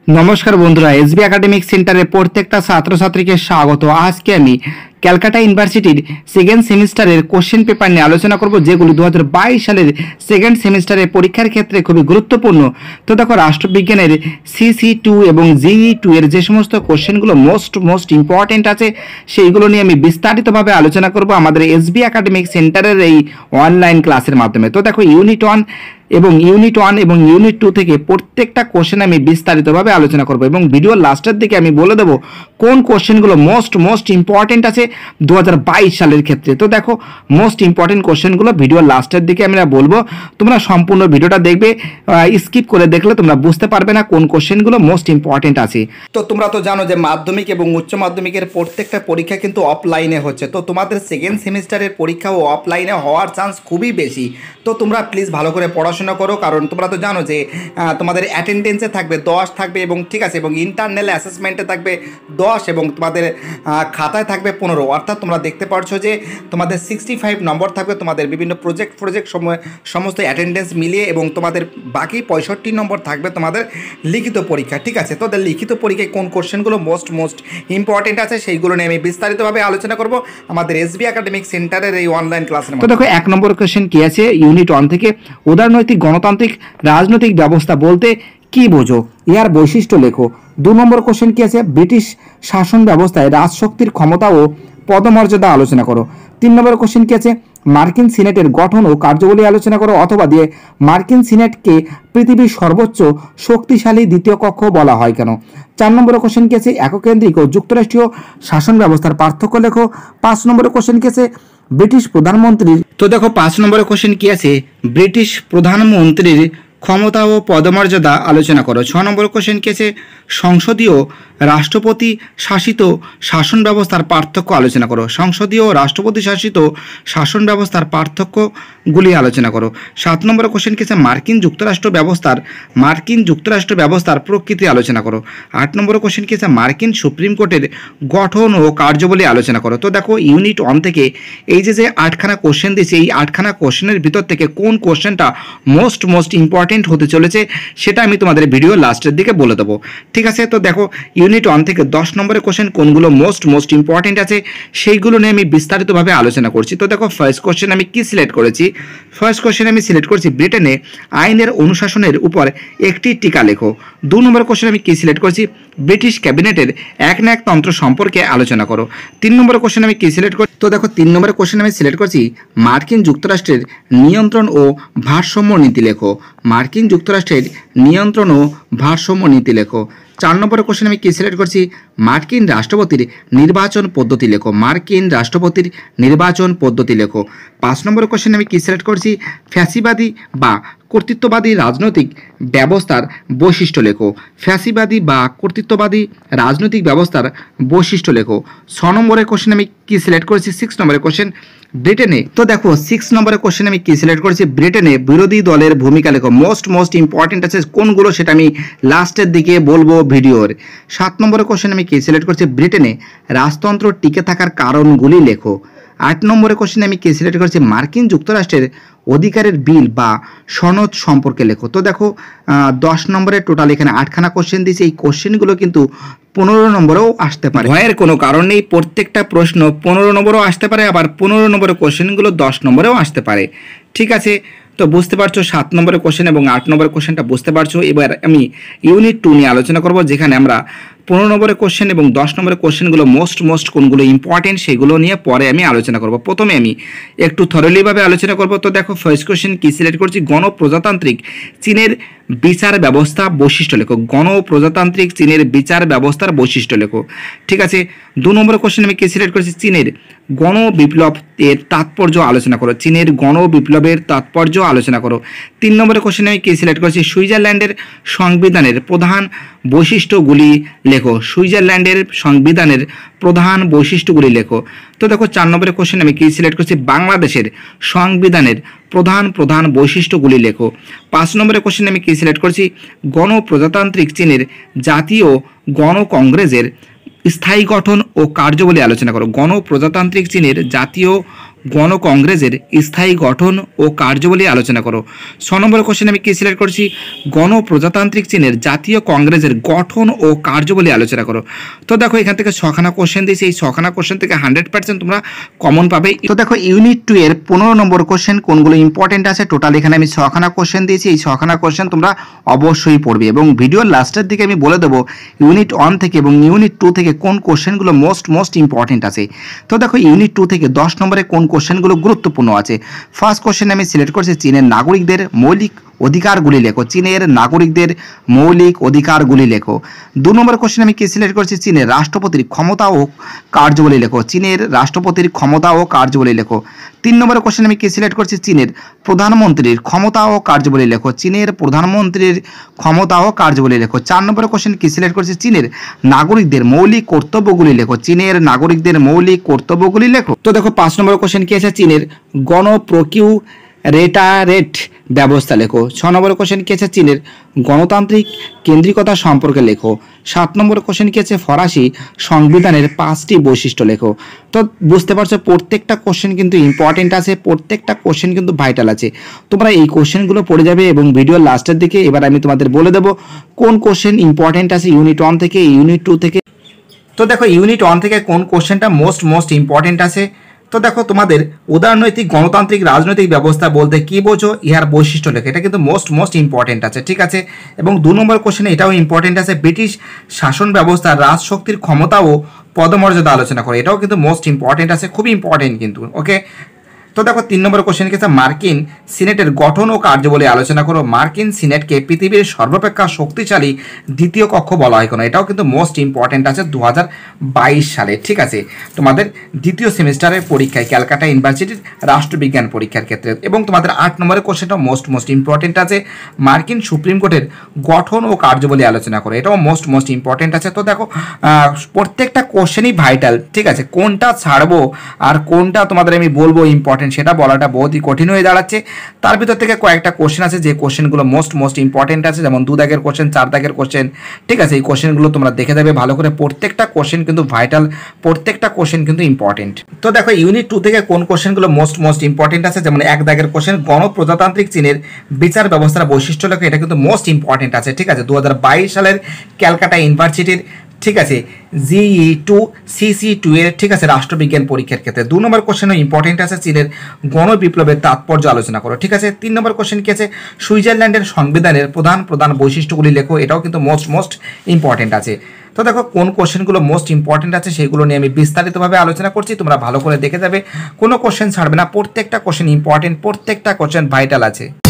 নমস্কার বন্ধুরা, SB academic সেন্টারে প্রত্যেকটা ছাত্রছাত্রীকে স্বাগত। আজকে আমি ক্যালকাটা ইউনিভার্সিটির সেকেন্ড সেমিস্টারের কোশ্চেন পেপার নিয়ে আলোচনা করব, যেগুলি 2022 সালের সেকেন্ড সেমিস্টারের পরীক্ষার ক্ষেত্রে খুবই গুরুত্বপূর্ণ। তো দেখো, রাষ্ট্রবিজ্ঞানের CC2 এবং GE2 এর যে সমস্ত কোশ্চেনগুলো মোস্ট ইম্পর্টেন্ট আছে, সেইগুলো নিয়ে আমি বিস্তারিতভাবে আলোচনা করব আমাদের এসবি একাডেমিক সেন্টারের এই অনলাইন ক্লাসের মাধ্যমে। তো দেখো, ইউনিট 1 এবং ইউনিট 2 থেকে প্রত্যেকটা কোশ্চেন আমি বিস্তারিতভাবে আলোচনা করব এবং ভিডিওর লাস্টের দিকে আমি বলে দেবো কোন কোশ্চেনগুলো মোস্ট ইম্পর্টেন্ট আছে 2022 সালের ক্ষেত্রে। তো দেখো, মোস্ট ইম্পর্টেন্ট কোশ্চেনগুলো ভিডিওর লাস্টের দিকে আমরা বলবো, তোমরা সম্পূর্ণ ভিডিওটা দেখবে। স্কিপ করে দেখলে তোমরা বুঝতে পারবে না কোন কোশ্চেনগুলো মোস্ট ইম্পর্টেন্ট আছে। তো তোমরা তো জানো যে মাধ্যমিক এবং উচ্চ মাধ্যমিকের প্রত্যেকটা পরীক্ষা কিন্তু অফলাইনে হচ্ছে। তো তোমাদের সেকেন্ড সেমিস্টারের পরীক্ষাও অফলাইনে হওয়ার চান্স খুবই বেশি। তো তোমরা প্লিজ ভালো করে পড়াশোনা করো, কারণ তোমরা তো জানো যে তোমাদের অ্যাটেন্ডেন্সে থাকবে 10 থাকবে, এবং ঠিক আছে, এবং ইন্টারনাল অ্যাসেসমেন্টে থাকবে 10 এবং তোমাদের খাতায় থাকবে 15। অর্থাৎ তোমরা দেখতে পারছো যে তোমাদের 65 নম্বর থাকবে তোমাদের বিভিন্ন প্রজেক্ট সমস্ত অ্যাটেন্ডেন্স মিলিয়ে, এবং তোমাদের বাকি 65 নম্বর থাকবে তোমাদের লিখিত পরীক্ষা। ঠিক আছে, তো লিখিত পরীক্ষায় কোন কোশ্চেনগুলো মোস্ট ইম্পর্টেন্ট আছে সেইগুলো নিয়ে আমি বিস্তারিতভাবে আলোচনা করব আমাদের এসবি একাডেমিক সেন্টারের এই অনলাইন ক্লাসের মধ্যে। তো দেখো, 1 নম্বর কোশ্চেন কি আছে ইউনিট 1 থেকে, উদারনৈতিক গণতান্ত্রিক রাজনৈতিক ব্যবস্থা বলতে কি বোঝো, ইহার বৈশিষ্ট্য লেখো। 2 নম্বর কোশ্চেন কি আছে, ব্রিটিশ শাসন ব্যবস্থায় রাজশক্তির ক্ষমতা ও পদমর্যাদা আলোচনা করো। 3 নম্বর কোশ্চেন কি আছে, মার্কিন সিনেটের গঠন ও কার্যাবলী আলোচনা করো, অথবা দিয়ে মার্কিন সিনেটকে পৃথিবীর সর্বোচ্চ শক্তিশালী দ্বিতীয় কক্ষ বলা হয় কেন। 4 নম্বর কোশ্চেন কি আছে, এককেন্দ্রিক ও যুক্তরাষ্ট্রীয় শাসন ব্যবস্থার পার্থক্য লেখো। 5 নম্বর কোশ্চেন কি আছে, ব্রিটিশ প্রধানমন্ত্রীর, তো দেখো 5 নম্বরের কোশ্চেন কি আছে, ব্রিটিশ প্রধানমন্ত্রীর ক্ষমতা ও পদমর্যাদা আলোচনা করো। 6 নম্বর কোশ্চেন কি আছে, সংসদীয় রাষ্ট্রপতি শাসিত শাসন ব্যবস্থার পার্থক্য আলোচনা করো। সংসদীয় রাষ্ট্রপতি শাসিত শাসন ব্যবস্থার পার্থক্যগুলি আলোচনা করো। 7 নম্বর কোশ্চেন কি আছে, মার্কিন যুক্তরাষ্ট্র ব্যবস্থার প্রকৃতি আলোচনা করো। 8 নম্বর কোশ্চেন কি আছে, মার্কিন সুপ্রিম কোর্টের গঠন ও কার্যাবলী আলোচনা করো। তো দেখো, ইউনিট 1 থেকে এই যে 8খানা কোশ্চেন দিয়েছে, এই 8খানা কোশ্চেনের ভিতর থেকে কোন কোশ্চেনটা মোস্ট ইম্পর্টেন্ট হতে চলেছে সেটা আমি তোমাদের ভিডিও লাস্টের দিকে বলে দেবো। ঠিক আছে, তো দেখো, ইউনিট 1 থেকে 10 নম্বরের কোশ্চেন কোনগুলো মোস্ট ইম্পর্টেন্ট আছে সেইগুলো নিয়ে আমি বিস্তারিতভাবে আলোচনা করছি। তো দেখো, ফার্স্ট কোশ্চেন আমি কি সিলেক্ট করেছি, ফার্স্ট কোশ্চেন আমি সিলেক্ট করেছি, ব্রিটেনে আইনের অনুশাসনের উপর একটি টিকা লেখো। 2 নম্বর কোশ্চেন আমি কি সিলেক্ট করেছি, ব্রিটিশ ক্যাবিনেটের একনায়কতন্ত্র সম্পর্কে আলোচনা করো। 3 নম্বর কোশ্চেন আমি কি সিলেক্ট করি, তো দেখো 3 নম্বরের কোশ্চেন আমি সিলেক্ট করছি, মার্কিন যুক্তরাষ্ট্রের নিয়ন্ত্রণ ও ভারসাম্য নীতি লেখো। মার্কিন যুক্তরাষ্ট্রের নিয়ন্ত্রণ ও ভারসাম্য নীতি লেখো। 4 নম্বরের কোশ্চেন আমি কি সিলেক্ট করছি, মার্কিন রাষ্ট্রপতির নির্বাচন পদ্ধতি লেখো। মার্কিন রাষ্ট্রপতির নির্বাচন পদ্ধতি লেখো। 5 নম্বরের কোশ্চেন আমি কি সিলেক্ট করছি, ফ্যাসিবাদী বা কর্তৃত্ববাদী রাজনৈতিক ব্যবস্থার বৈশিষ্ট্য লেখো। ফ্যাসিবাদী বা কর্তৃত্ববাদী রাজনৈতিক ব্যবস্থার বৈশিষ্ট্য লেখো। 6 নম্বরের কোশ্চেন আমি কি সিলেক্ট করেছি, 6 নম্বরের কোশ্চেন, ব্রিটেনে, তো দেখো 6 নম্বরের কোশ্চেন আমি কি সিলেক্ট করেছি, ব্রিটেনে বিরোধী দলের ভূমিকা লেখো। মোস্ট ইম্পর্টেন্ট আছে কোনগুলো সেটা আমি লাস্টের দিকে বলবো ভিডিওর। 7 নম্বরের কোশ্চেন আমি কি সিলেক্ট করছি, ব্রিটেনে রাজতন্ত্র টিকে থাকার কারণগুলি লেখো। 8 নম্বরের কোশ্চেন আমি কি সিলেক্ট করেছি, মার্কিন যুক্তরাষ্ট্রের অধিকারের বিল বা সনদ সম্পর্কে লেখো। তো দেখো, 10 নম্বরের টোটাল এখানে 8খানা কোশ্চেন দিয়েছে। এই কোশ্চেনগুলো কিন্তু 15 নম্বরেও আসতে পারে, ভয়ের কোনো কারণ নেই। প্রত্যেকটা প্রশ্ন 15 নম্বরেও আসতে পারে, আবার 15 নম্বরের কোশ্চেনগুলো 10 নম্বরেও আসতে পারে। ঠিক আছে, তো বুঝতে পারছো 7 নম্বরের কোশ্চেন এবং 8 নম্বরের কোশ্চেনটা বুঝতে পারছো। এবার আমি ইউনিট 2 নিয়ে আলোচনা করব, যেখানে আমরা 15 নম্বরের কোশ্চেন এবং 10 নম্বরের কোশ্চেনগুলো মোস্ট কোনগুলো ইম্পর্টেন্ট সেগুলো নিয়ে পরে আমি আলোচনা করব। প্রথমে আমি একটু থরলিভাবে আলোচনা করব। তো দেখো, ফার্স্ট কোশ্চেন কি সিলেক্ট করছি, গণপ্রজাতান্ত্রিক চীনের বিচার ব্যবস্থা বৈশিষ্ট্য লেখো। গণপ্রজাতান্ত্রিক চীনের বিচার ব্যবস্থার বৈশিষ্ট্য লেখো। ঠিক আছে, 2 নম্বরের কোশ্চেন আমি কি সিলেক্ট করেছি, চীনের গণবিপ্লব এর তাৎপর্য আলোচনা করো। চীনের গণবিপ্লবের তাৎপর্য আলোচনা করো। 3 নম্বরের কোশ্চেন আমি কি সিলেক্ট করেছি, সুইজারল্যান্ডের সংবিধানের প্রধান বৈশিষ্ট্যগুলি লেখো। সুইজারল্যান্ডের সংবিধানের প্রধান বৈশিষ্ট্যগুলি লেখো। তো দেখো, 4 নম্বরের কোশ্চেন আমি কি সিলেক্ট করছি, বাংলাদেশের সংবিধানের প্রধান বৈশিষ্ট্যগুলি লেখো। 5 নম্বরের কোশ্চেন আমি কি সিলেক্ট করছি, গণপ্রজাতান্ত্রিক চীনের জাতীয় গণকংগ্রেসের স্থায়ী গঠন ও কার্যাবলী আলোচনা করো। গণপ্রজাতান্ত্রিক চীনের জাতীয় গণকংগ্রেসের স্থায়ী গঠন ও কার্যাবলী আলোচনা করো। 6 নম্বর কোশ্চেন আমি কি সিলেক্ট করছি, গণপ্রজাতান্ত্রিক চীনের জাতীয় কংগ্রেসের গঠন ও কার্যাবলী আলোচনা করো। তো দেখো এখান থেকে 6খানা কোশ্চেন দিয়েছি, এই 6খানা কোশ্চেন থেকে 100% তোমরা কমন পাবে। তো দেখো ইউনিট 2 এর 15 নম্বর কোশ্চেন কোনগুলো ইম্পর্টেন্ট আছে, টোটাল এখানে আমি 6খানা কোশ্চেন দিয়েছি, এই 6খানা কোশ্চেন তোমরা অবশ্যই পড়বে এবং ভিডিওর লাস্টের দিকে আমি বলে দেবো ইউনিট 1 থেকে এবং ইউনিট 2 থেকে কোন কোশ্চেনগুলো মোস্ট ইম্পর্টেন্ট আছে। তো দেখো ইউনিট 2 থেকে 10 নম্বরে কোন কোশ্চেনগুলো গুরুত্বপূর্ণ আছে। ফার্স্ট কোশ্চেন আমি সিলেক্ট করছি, চীনের নাগরিকদের মৌলিক অধিকারগুলি লেখো। চীনের নাগরিকদের মৌলিক অধিকারগুলি লেখো। 2 নম্বর কোশ্চেন আমি কি সিলেক্ট করছি, চীনের রাষ্ট্রপতির ক্ষমতা ও কার্যাবলী লেখো। চীনের রাষ্ট্রপতির ক্ষমতা ও কার্যাবলী লেখো। 3 নম্বর কোশ্চেন আমি কি সিলেক্ট করছি, চীনের প্রধানমন্ত্রীর ক্ষমতা ও কার্যাবলী লেখো। চীনের প্রধানমন্ত্রীর ক্ষমতা ও কার্যাবলী লেখো। 4 নম্বর কোশ্চেন কি সিলেক্ট করছি, চীনের নাগরিকদের মৌলিক কর্তব্যগুলি লেখো। চীনের নাগরিকদের মৌলিক কর্তব্যগুলি লেখো। তো দেখো 5 নম্বর কোশ্চেন কি আছে, চীনের গণপ্রকিউরেটারেট ব্যবস্থা লেখো। 6 নম্বর কোশ্চেন কি আছে, চীনের গণতান্ত্রিক কেন্দ্রিকতা সম্পর্কে লেখো। 7 নম্বর কোশ্চেন কি আছে, ফরাসি সংবিধানের 5টি বৈশিষ্ট্য লেখো। তো বুঝতে পারছো প্রত্যেকটা কোশ্চেন কিন্তু ইম্পর্টেন্ট আছে, প্রত্যেকটা কোশ্চেন কিন্তু ভাইটাল আছে। তোমরা এই কোশ্চেনগুলো পড়ে যাবে এবং ভিডিওর লাস্টের দিকে এবার আমি তোমাদের বলে দেবো কোন কোশ্চেন ইম্পর্টেন্ট আছে ইউনিট 1 থেকে ইউনিট 2 থেকে। তো দেখো ইউনিট 1 থেকে কোন কোশ্চেনটা মোস্ট ইম্পর্টেন্ট আছে। তো দেখো তোমাদের উদারনৈতিক গণতান্ত্রিক রাজনৈতিক ব্যবস্থা বলতে কি বোঝো, ইহার বৈশিষ্ট্য লেখো। এটা কিন্তু মোস্ট ইম্পর্টেন্ট আছে, ঠিক আছে। এবং 2 নম্বর কোশ্চেনে এটাও ইম্পর্টেন্ট আছে, ব্রিটিশ শাসন ব্যবস্থা রাজশক্তির ক্ষমতা ও পদমর্যাদা আলোচনা করে। এটাও কিন্তু মোস্ট ইম্পর্টেন্ট আছে, খুবই ইম্পর্টেন্ট কিন্তু, ওকে। তো দেখো 3 নম্বর কোশ্চেন কি আছে, মার্কিন সিনেটের গঠন ও কার্যাবলী আলোচনা করো। মার্কিন সিনেটকে পৃথিবীর সর্বাপেক্ষা শক্তিশালী দ্বিতীয় কক্ষ বলা হয় কেন, এটাও কিন্তু মোস্ট ইম্পর্টেন্ট আছে 2022 সালে, ঠিক আছে, তোমাদের দ্বিতীয় সেমিস্টারের পরীক্ষায় ক্যালকাটা ইউনিভার্সিটির রাষ্ট্রবিজ্ঞান পরীক্ষার ক্ষেত্রে। এবং তোমাদের 8 নম্বরের কোশ্চেনটা মোস্ট ইম্পর্টেন্ট আছে, মার্কিন সুপ্রিম কোর্টের গঠন ও কার্যাবলী আলোচনা করো। এটাও মোস্ট ইম্পর্টেন্ট আছে। তো দেখো প্রত্যেকটা কোশ্চেনই ভাইটাল, ঠিক আছে, কোনটা ছাড়বো আর কোনটা তোমাদের আমি বলবো ইম্পর্টেন্ট সেটা বলাটা বহুতই কঠিন হয়ে দাঁড়াচ্ছে। তার ভিতর থেকে কয়েকটা কোশ্চেন আছে যে কোশ্চেনগুলো মোস্ট ইম্পর্টেন্ট আছে, যেমন 2 দাগের কোশ্চেন, 4 দাগের কোশ্চেন, ঠিক আছে। এই কোশ্চেনগুলো তোমরা দেখে দেবে ভালো করে, প্রত্যেকটা কোশ্চেন কিন্তু ভাইটাল, প্রত্যেকটা কোশ্চেন কিন্তু ইম্পর্টেন্ট। তো দেখো ইউনিট 2 থেকে কোন কোশ্চেনগুলো মোস্ট ইম্পর্টেন্ট আছে, যেমন 1 দাগের কোশ্চেন, গণপ্রজাতান্ত্রিক চীনের বিচার ব্যবস্থার বৈশিষ্ট্য লেখো। এটা কিন্তু মোস্ট ইম্পর্টেন্ট আছে, ঠিক আছে, 2022 সালের ক্যালকাটা ইউনিভার্সিটির, ঠিক আছে, GE2 CC2 এর, ঠিক আছে, রাষ্ট্রবিজ্ঞান পরীক্ষার ক্ষেত্রে। 2 নম্বর কোশ্চেনও ইম্পর্টেন্ট আছে, চীনের গণবিপ্লবের তাৎপর্য আলোচনা করো, ঠিক আছে। 3 নম্বর কোশ্চেন কি আছে, সুইজারল্যান্ডের সংবিধানের প্রধান বৈশিষ্ট্যগুলি লেখো। এটাও কিন্তু মোস্ট ইম্পর্টেন্ট আছে। তো দেখো কোন কোশ্চেনগুলো মোস্ট ইম্পর্টেন্ট আছে সেগুলো নিয়ে আমি বিস্তারিতভাবে আলোচনা করছি, তোমরা ভালো করে দেখে যাবে, কোনো কোশ্চেন ছাড়বে না, প্রত্যেকটা কোশ্চেন ইম্পর্টেন্ট, প্রত্যেকটা কোশ্চেন ভাইটাল আছে।